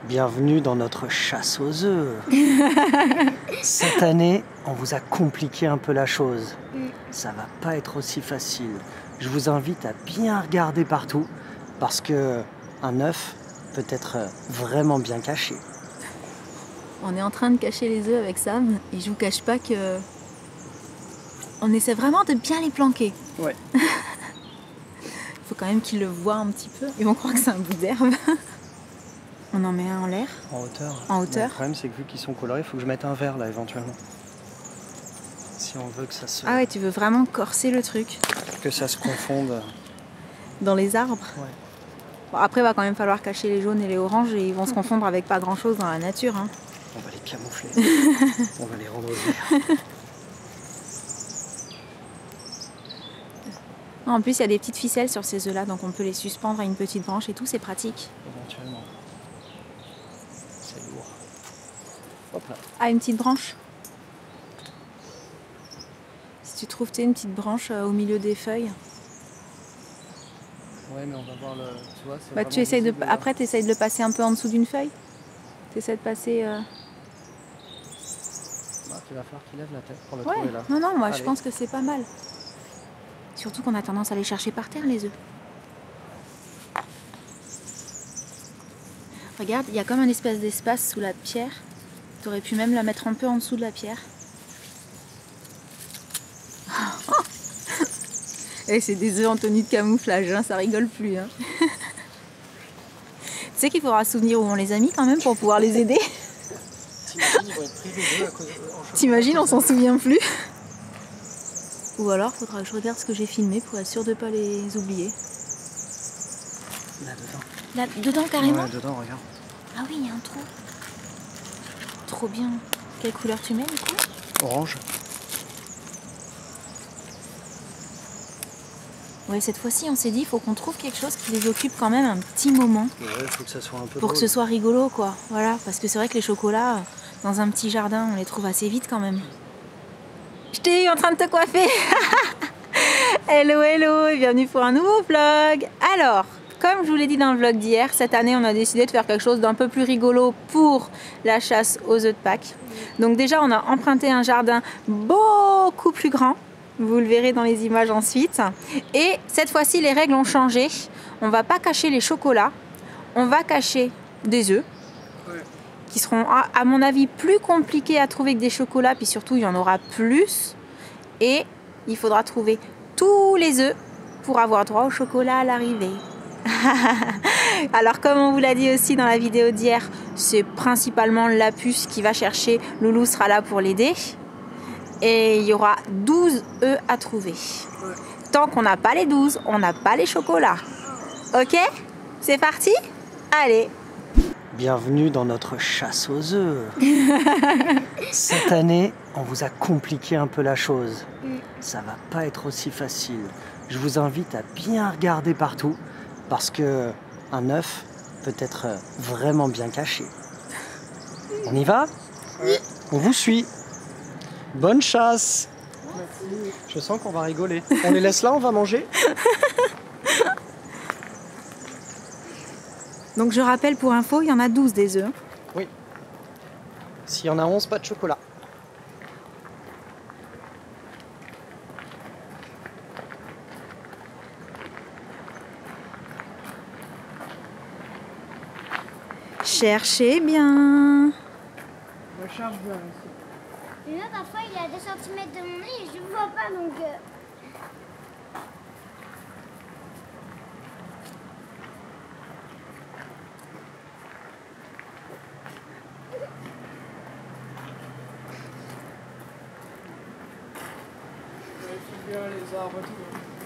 Bienvenue dans notre chasse aux œufs. Cette année, on vous a compliqué un peu la chose. Ça va pas être aussi facile. Je vous invite à bien regarder partout parce que un œuf peut être vraiment bien caché. On est en train de cacher les œufs avec Sam et je vous cache pas que on essaie vraiment de bien les planquer. Ouais. Il faut quand même qu'ils le voient un petit peu. Ils vont croire que c'est un bout d'herbe. On en met un en l'air. En hauteur. En hauteur. Le problème, c'est que vu qu'ils sont colorés, il faut que je mette un vert là éventuellement. Si on veut que ça se. Ah ouais, tu veux vraiment corser le truc. Que ça se confonde. Dans les arbres. Ouais. Bon, après, il va quand même falloir cacher les jaunes et les oranges et ils vont se confondre avec pas grand chose dans la nature. Hein. On va les camoufler. On va les rendre verts. En plus, il y a des petites ficelles sur ces œufs-là, donc on peut les suspendre à une petite branche et tout, c'est pratique. Éventuellement. C'est lourd. Hop là. Ah, une petite branche. Si tu trouves une petite branche au milieu des feuilles. Ouais, mais on va voir le. Tu vois, c'est Bah, tu essayes de. Après, tu essayes de le passer un peu en dessous d'une feuille. Tu essaies de passer. Bah, il va falloir qu'il lève la tête pour le Ouais. trouver là. Non, non, moi Allez. je pense que c'est pas mal. Surtout qu'on a tendance à les chercher par terre, les œufs. Regarde, il y a comme un espèce d'espace sous la pierre. Tu aurais pu même la mettre un peu en dessous de la pierre. Et c'est des œufs en tenue de camouflage, hein, ça rigole plus. Hein. Tu sais qu'il faudra se souvenir où on les a mis quand même pour pouvoir les aider. T'imagines, ils vont être pris les deux à cause. T'imagines, on s'en souvient plus. Ou alors, faudra que je regarde ce que j'ai filmé pour être sûr de pas les oublier. Là dedans. Là, dedans carrément. Ouais, dedans, regarde. Ah oui, il y a un trou. Trop bien. Quelle couleur tu mets du coup? Orange. Ouais, cette fois-ci, on s'est dit, il faut qu'on trouve quelque chose qui les occupe quand même un petit moment. Ouais, il faut que ça soit un peu. Pour que drôle. ce soit rigolo, quoi. Voilà, parce que c'est vrai que les chocolats, dans un petit jardin, on les trouve assez vite quand même. Je t'ai eu en train de te coiffer. Hello, hello, et bienvenue pour un nouveau vlog. Alors, comme je vous l'ai dit dans le vlog d'hier, cette année, on a décidé de faire quelque chose d'un peu plus rigolo pour la chasse aux œufs de Pâques. Donc déjà, on a emprunté un jardin beaucoup plus grand. Vous le verrez dans les images ensuite. Et cette fois-ci, les règles ont changé. On va pas cacher les chocolats. On va cacher des œufs. Qui seront, à mon avis, plus compliqués à trouver que des chocolats. Puis surtout, il y en aura plus. Et il faudra trouver tous les œufs pour avoir droit au chocolat à l'arrivée. Alors, comme on vous l'a dit aussi dans la vidéo d'hier, c'est principalement la puce qui va chercher. Loulou sera là pour l'aider. Et il y aura 12 œufs à trouver. Tant qu'on n'a pas les 12, on n'a pas les chocolats. Ok? C'est parti? Allez! Bienvenue dans notre chasse aux œufs. Cette année, on vous a compliqué un peu la chose. Ça va pas être aussi facile. Je vous invite à bien regarder partout parce que un œuf peut être vraiment bien caché. On y va? Oui. On vous suit. Bonne chasse. Je sens qu'on va rigoler. On les laisse là, on va manger. Donc je rappelle pour info, il y en a 12 des œufs. Oui. S'il y en a 11, pas de chocolat. Cherchez bien. Recherche bien ici. Et là, parfois, il est à 2 cm de mon nez et je ne vois pas, donc... Bien les arbres et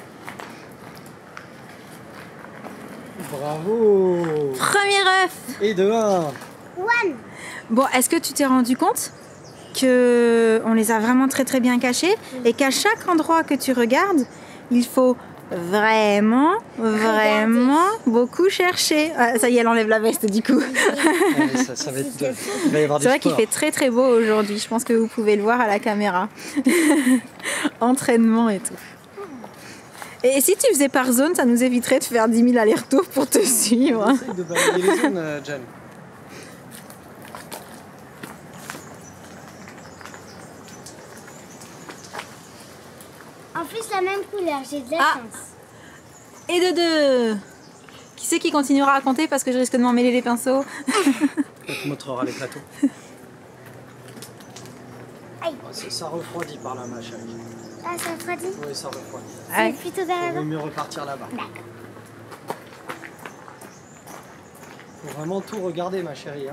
tout. Bravo. Premier œuf. Et de 1. One. Bon, est-ce que tu t'es rendu compte que on les a vraiment très très bien cachés et qu'à chaque endroit que tu regardes, il faut vraiment beaucoup chercher. Ah, ça y est, elle enlève la veste du coup. Ça va être il va y avoir du C'est vrai qu'il sport. fait très très beau aujourd'hui. Je pense que vous pouvez le voir à la caméra. Entraînement et tout. Et si tu faisais par zone, ça nous éviterait de faire 10 000 allers-retours pour te suivre. Essaye de balayer les zones, Jen. plus la même couleur, j'ai de la Ah. chance. Et de deux. Qui c'est qui continuera à compter parce que je risque de m'en mêler les pinceaux? On te montrera les plateaux. Aïe. Oh, ça refroidit par là, ma chérie. Ah, ça refroidit? Oui, ça refroidit. Ouais. C'est plutôt vers Il vaut là-bas. mieux repartir là-bas. Faut vraiment tout regarder, ma chérie. Hein.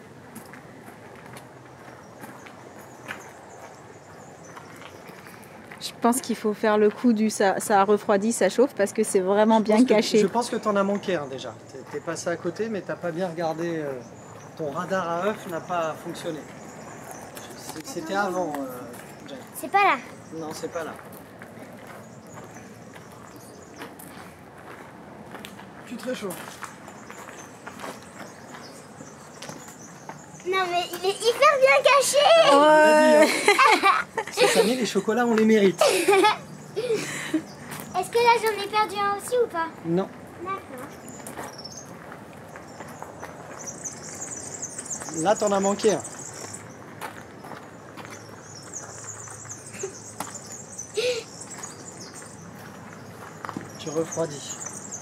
Je pense qu'il faut faire le coup du ça refroidit, ça chauffe parce que c'est vraiment bien caché. Je pense que tu en as manqué un déjà. T'es passé à côté, mais t'as pas bien regardé. Ton radar à œuf n'a pas fonctionné. C'était avant, Jen. C'est pas là. Non, c'est pas là. Tu te réchauffes. Non, mais il est hyper bien caché. Ouais. Cette année, les chocolats, on les mérite. Est-ce que là, j'en ai perdu un aussi ou pas? Non. D'accord. Là, t'en as manqué un. Tu refroidis.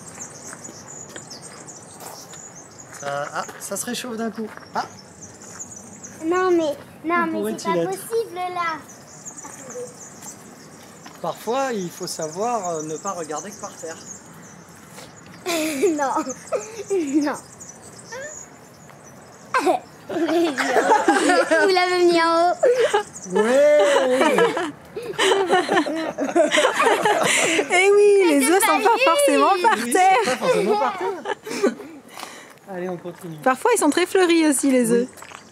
Ça se réchauffe d'un coup. Ah, Non, mais Où c'est pourrait-il pas être? possible là. parfois, il faut savoir ne pas regarder que par terre. Non. Non. Vous l'avez mis en haut. Ouais. Eh oui, les œufs sont pas forcément par Oui, terre. c'est pas forcément par terre. Allez, on continue. Parfois, ils sont très fleuris aussi, les œufs.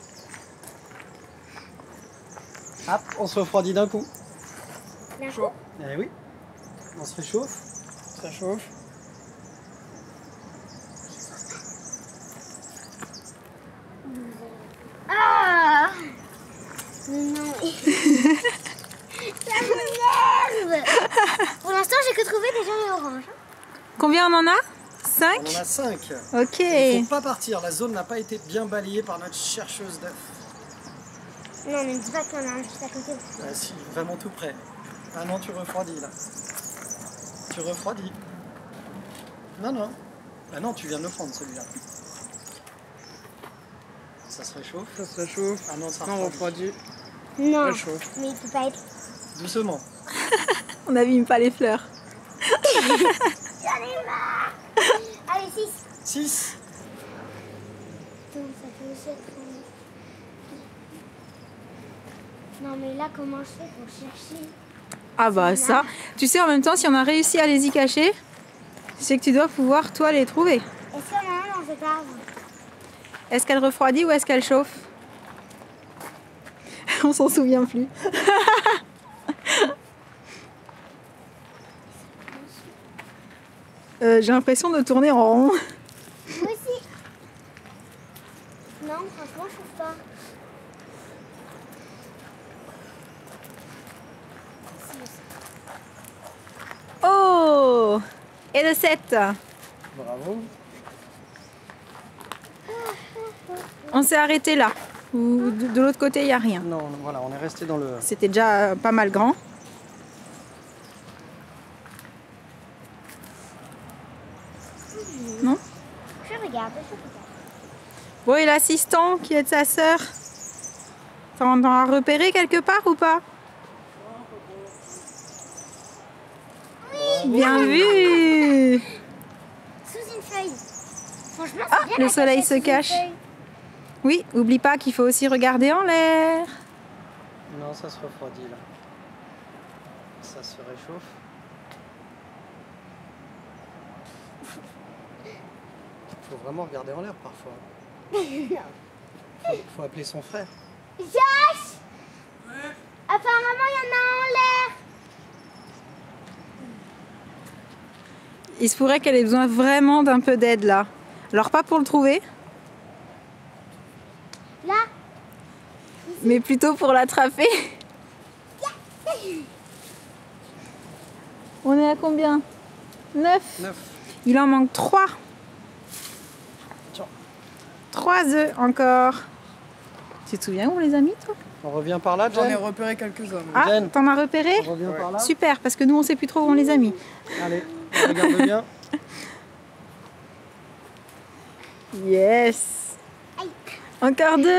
Hop, on se refroidit d'un coup. D'un coup. Eh oui. On se réchauffe. Ça chauffe. Ah. Non. Ça m'énerve. Pour l'instant, j'ai que trouvé des jaunes et oranges. Combien on en a? On 5? en a 5. Ok. Il ne faut pas partir. La zone n'a pas été bien balayée par notre chercheuse d'œufs. Non, ne me dis pas qu'il y en a un juste à côté. Ah si, vraiment tout près. Ah non, tu refroidis là. Tu refroidis. Non, non. Ah non, tu viens de le prendre celui-là. Ça se réchauffe. Ça se réchauffe. Ah non, ça Non, refroidit. refroidit. Non, Réchauffe. mais il peut pas être. Doucement. On n'abîme pas les fleurs. J'en ai marre. Allez, 6. 6. Ça fait aussi être... Non, mais là, comment je fais pour chercher? Ah bah ça, tu sais en même temps si on a réussi à les y cacher, c'est que tu dois pouvoir toi les trouver. Est-ce qu'il y en a un dans cet arbre? Est-ce qu'elle refroidit ou est-ce qu'elle chauffe? On s'en souvient plus. J'ai l'impression de tourner en rond. Moi aussi. Non, franchement, je trouve pas. Oh! Et le 7. Bravo. On s'est arrêté là. Ou de l'autre côté, il n'y a rien. Non, voilà, on est resté dans le... C'était déjà pas mal grand. Non? Je regarde. Bon, et l'assistant qui est de sa sœur, t'en as repéré quelque part ou pas? Bien vu! Sous une feuille. Franchement, Ah, c'est bien le la soleil cachette se sous une cache. feuille. Oui, oublie pas qu'il faut aussi regarder en l'air. Non, ça se refroidit là. Ça se réchauffe. Faut vraiment regarder en l'air parfois. Faut appeler son frère. Josh! Apparemment, il y en a en l'air. Il se pourrait qu'elle ait besoin vraiment d'un peu d'aide là. Alors pas pour le trouver, Là. mais plutôt pour l'attraper. On est à combien? 9. 9. Il en manque 3. Tiens. 3 œufs encore. Tu te souviens où on les a mis, toi? On revient par là, J'en ai Jen? repéré quelques-uns. Ah, Jen. t'en as repéré? On revient par là? Super, parce que nous, on sait plus trop où on les a mis. Allez, on regarde bien. Yes! Encore 2!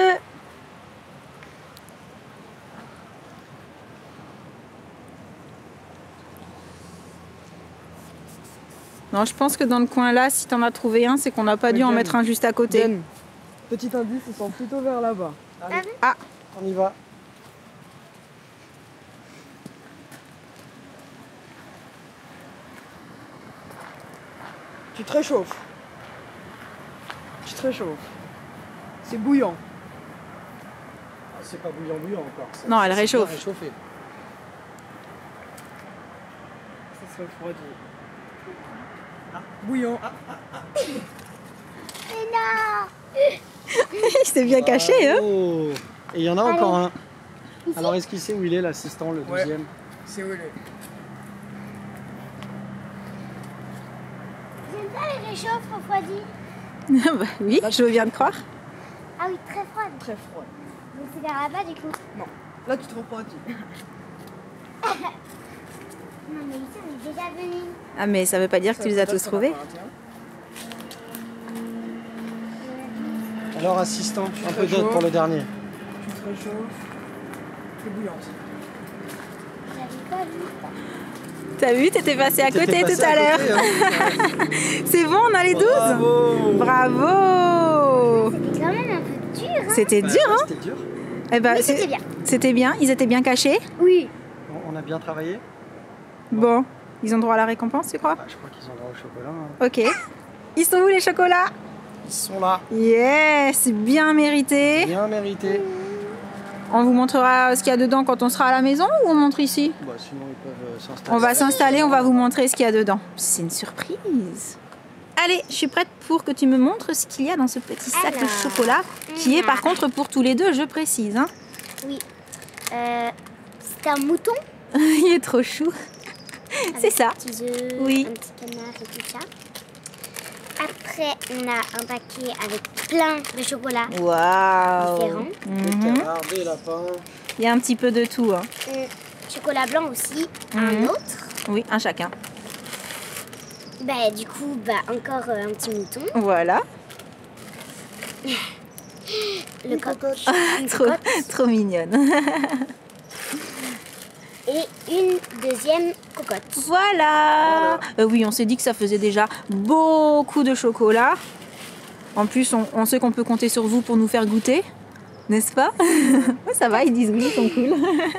Non, je pense que dans le coin là, si t'en as trouvé un, c'est qu'on n'a pas dû en mettre un juste à côté. Jen, petit indice, ils sont plutôt vers là-bas. Allez, Ah, on y va. Tu te réchauffes. Tu te réchauffes. C'est bouillant. Ah, c'est pas bouillant encore. Non, elle c'est réchauffe. bien réchauffé. Ça se refroidit. Bouillant. Mais non. il s'est bien caché, hein? Oh. Et il y en a encore un. Ici. Alors, est-ce qu'il sait où il est, l'assistant, le Ouais. deuxième? C'est où il est? J'aime pas les réchauffes refroidies. Bah oui, je veux bien te croire. Ah oui, très froides. Très froid. Donc c'est vers là-bas du coup. Non, là tu te refroidis. Non mais ici on est déjà venu. Ah, mais ça veut pas dire que tu les as tous trouvés. Alors, assistant, un peu réchauffes. d'autre pour le dernier. Tu te réchauffes. C'est bouillante. J'avais pas vu. T'as vu, t'étais passé à côté T'étais tout passé à l'heure. côté, hein. C'est bon, on a les 12? Bravo. Bravo! C'était quand même un peu dur. Hein. C'était Bah, dur, hein? C'était dur. Eh ben, Mais c'était bien. C'était bien, ils étaient bien cachés. Oui. On a bien travaillé. Bon, ils ont droit à la récompense, tu crois? Bah, je crois qu'ils ont droit au chocolat. Hein. Ok. Ils sont où les chocolats? Ils sont là. Yes, bien mérité. Bien mérité. On vous montrera ce qu'il y a dedans quand on sera à la maison ou on montre ici? Bah, sinon, ils peuvent s'installer. On va s'installer, on va vous montrer ce qu'il y a dedans. C'est une surprise. Allez, je suis prête pour que tu me montres ce qu'il y a dans ce petit sac de Alors. chocolat, qui est par contre pour tous les deux, je précise. Hein. Oui. C'est un mouton. Il est trop chou. C'est ça. Avec des petits œufs, Oui. un petit canard et tout ça. Après, on a un paquet avec plein de chocolat Waouh. différents. Des canards, des lapins. Il y a un petit peu de tout. Hein. Chocolat blanc aussi, Mhm. un autre. Oui, un chacun. Bah, du coup, encore un petit mouton. Voilà. Le coq. Une Trop, cocotte. trop mignonne. Et une deuxième cocotte. Voilà. Oui, on s'est dit que ça faisait déjà beaucoup de chocolat. En plus, on sait qu'on peut compter sur vous pour nous faire goûter. N'est-ce pas? Ouais, ça va, ils disent oui, ils sont cool.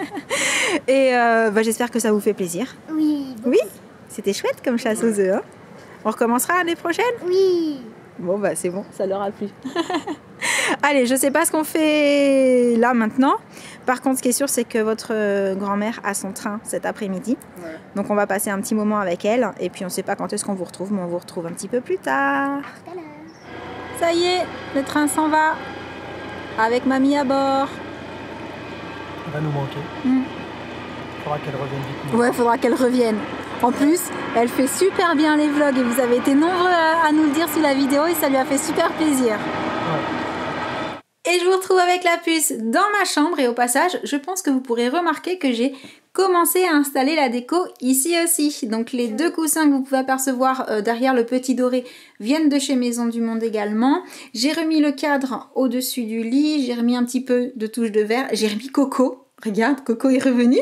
Et j'espère que ça vous fait plaisir. Oui. Oui, c'était chouette comme chasse aux œufs. Hein. On recommencera l'année prochaine? Oui. Bon, bah c'est bon, ça leur a plu. Allez, je sais pas ce qu'on fait là maintenant. Par contre, ce qui est sûr, c'est que votre grand-mère a son train cet après-midi. Ouais. Donc on va passer un petit moment avec elle. Et puis on sait pas quand est-ce qu'on vous retrouve, mais on vous retrouve un petit peu plus tard. Tout à l'heure. Ça y est, le train s'en va. Avec mamie à bord. Elle va nous manquer. Mm. Il faudra qu'elle revienne vite. Ouais, faudra qu'elle revienne. En plus, elle fait super bien les vlogs et vous avez été nombreux à nous le dire sous la vidéo et ça lui a fait super plaisir. Et je vous retrouve avec la puce dans ma chambre et au passage, je pense que vous pourrez remarquer que j'ai commencé à installer la déco ici aussi. Donc les deux coussins que vous pouvez apercevoir derrière le petit doré viennent de chez Maison du Monde également. J'ai remis le cadre au-dessus du lit, j'ai remis un petit peu de touche de verre, j'ai remis Coco. Regarde, Coco est revenu.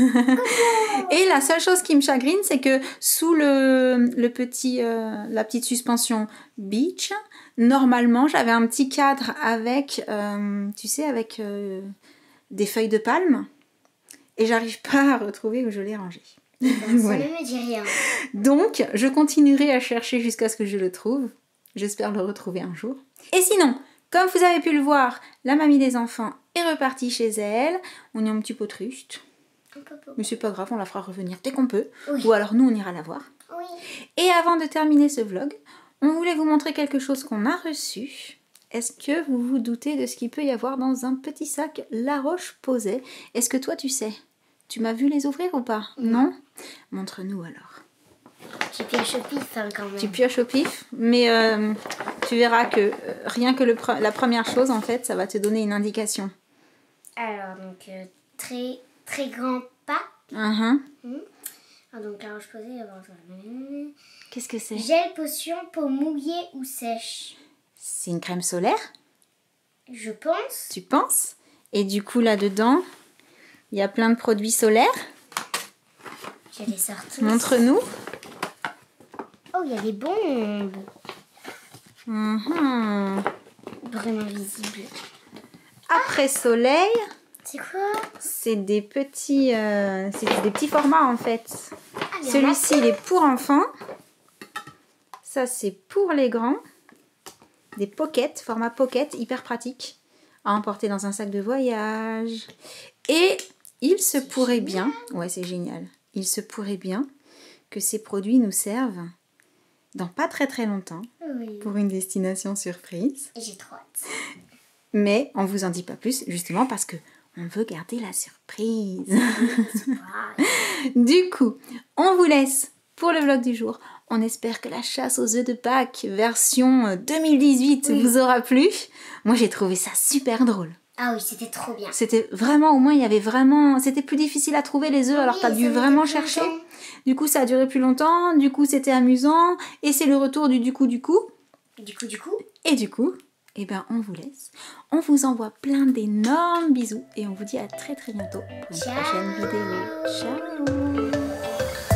Et la seule chose qui me chagrine, c'est que sous la petite suspension beach, normalement, j'avais un petit cadre avec, tu sais, avec des feuilles de palme. Et j'arrive pas à retrouver où je l'ai rangé. Voilà. Ça ne me dit rien. Donc, je continuerai à chercher jusqu'à ce que je le trouve. J'espère le retrouver un jour. Et sinon, comme vous avez pu le voir, la mamie des enfants est repartie chez elle. On est un petit peu triste. Mais c'est pas grave, on la fera revenir dès qu'on peut. Oui. Ou alors nous, on ira la voir. Oui. Et avant de terminer ce vlog, on voulait vous montrer quelque chose qu'on a reçu. Est-ce que vous vous doutez de ce qu'il peut y avoir dans un petit sac La Roche-Posay? Est-ce que toi, tu sais? Tu m'as vu les ouvrir ou pas? Non? Montre-nous alors. Tu pioches au pif hein, quand même. Tu pioches au pif, mais tu verras que rien que la première chose, en fait, ça va te donner une indication. Alors, donc, très, très grand pas. Uh-huh. Donc, la roche posée, Qu'est-ce que c'est? Gel, potion, peau mouillée ou sèche. C'est une crème solaire, Je pense. tu penses? Et du coup, là-dedans, il y a plein de produits solaires. Je les sors tous. Montre-nous. Oh, il y a des bombes. Mhm. Vraiment visibles. Après soleil, C'est quoi? c'est des petits formats en fait. il y en a Celui-ci, il est pour enfants. Ça, c'est pour les grands. Des pockets, format pocket, hyper pratique à emporter dans un sac de voyage. Et il se pourrait bien, ouais, c'est génial. Il se pourrait bien que ces produits nous servent dans pas très très longtemps Oui. pour une destination surprise. Et j'ai trop hâte. Mais on vous en dit pas plus, justement parce que on veut garder la surprise. Du coup, on vous laisse pour le vlog du jour. On espère que la chasse aux œufs de Pâques version 2018 vous aura plu. Moi, j'ai trouvé ça super drôle. Ah oui, c'était trop bien. C'était vraiment, au moins, il y avait vraiment... C'était plus difficile à trouver les œufs, alors Oui, t'as ça dû mettait vraiment plus chercher. longtemps. Du coup, ça a duré plus longtemps. Du coup, c'était amusant. Et c'est le retour du coup. Du coup. Et du coup, eh ben, on vous laisse. On vous envoie plein d'énormes bisous. Et on vous dit à très très bientôt pour une Ciao. prochaine vidéo. Ciao.